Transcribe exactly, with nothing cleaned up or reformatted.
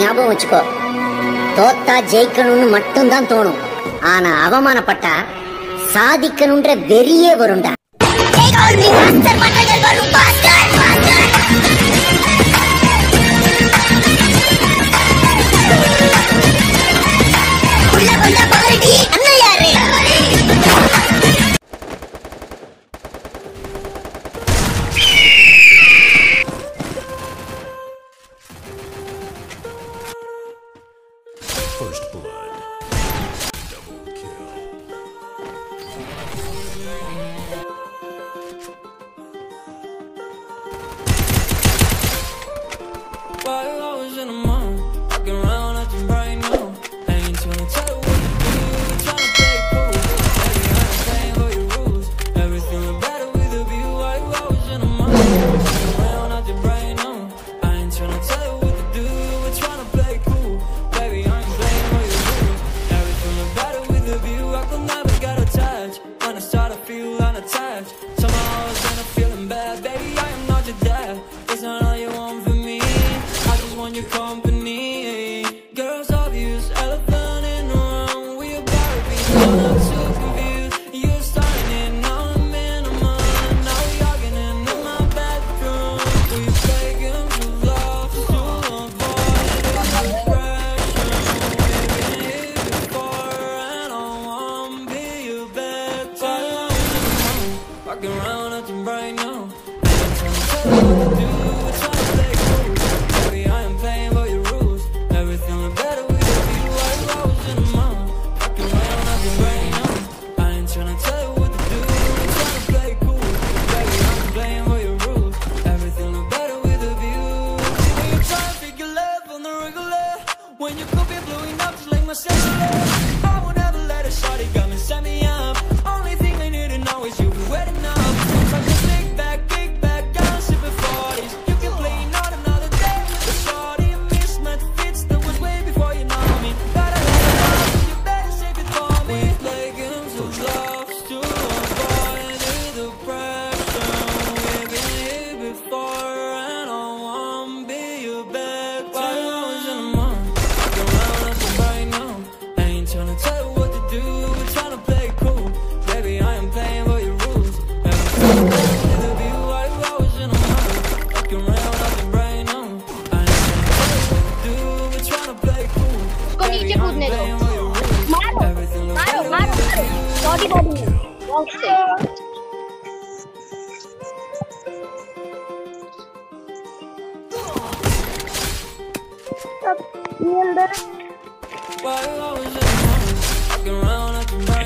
ஞாபகம் வச்சுக்கோ. தோத்தா ஜெயிக்கணும்னு மட்டும் தான் தோணும். ஆனா அவமானப்பட்டா சாதிக்கணும்ன்ற வெறியே வரும்டா. First blood. Double kill. Five hours in a month, walking around acting right now. I ain't tryna tell you what to do, tryna play cool. Baby, I ain't playing by your rules. Everything look better with a view. Five hours in a month, walking around acting right now. I ain't tryna tell you what to do, we're tryna play cool. Baby, I ain't playing by your rules. Everything look better with a view. I could never get attached. When I start to feel unattached, somehow I was in a feeling bad. Baby, I am not your dad. It's not all you want from me. I just want your company. Girls obvious, elephant in the room. We about to be one or two confused. You're starting it, now I'm in a month. Now we arguing in my bedroom. We play games of love to avoid depression. We've been here before and I wanna be your better. Walking around acting right now. I'm trying to tell you what to do. We're trying to play cool. Baby, I am playing by your rules. Everything look better with a view. Five hours in a month, walking around acting right now. I ain't trying to tell you what to do. We're trying to play cool. Baby, I'm playing by your rules. Everything look better with a view. When you try to figure love on the regular, when you could be blowing up just like my cellular, I won't ever let a shawty got me, set me up. Only thing I need to know is you be waiting up. So just kick back, kick back, I'm sipping forties. You can play not another day with the shawty. A mismatch fits that was way before you know me. Gotta let it out, so you better save it for me. We play games of love to avoid the pressure. We've been here before and I wanna be your bed. Five hours in a month, walking around acting right now. I ain't tryna tell you what to do, we're tryna play cool. Baby, I am playing by your rules. Everything with a view. Five hours in a month, walking around acting right now. I ain't tryna tell you what to do, we're tryna play cool. Baby, I'm playing by your rules. Everything look better with a view. Body body. Wrong side. Five hours in a month, walking around acting right